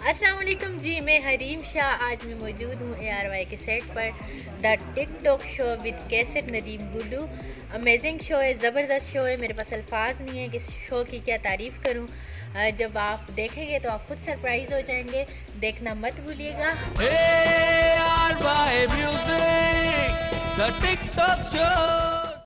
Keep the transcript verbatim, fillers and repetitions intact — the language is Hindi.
अस्सलाम वालेकुम जी, मैं हरीम शाह। आज मैं मौजूद हूँ ए आर वाई के सेट पर, the TikTok show with Qaiser Nadeem Guddu. Amazing show है, ज़बरदस्त शो है। मेरे पास अल्फाज नहीं है कि इस शो की क्या तारीफ़ करूँ। जब आप देखेंगे तो आप खुद सरप्राइज हो जाएंगे। देखना मत भूलिएगा। A R Y music, the TikTok show.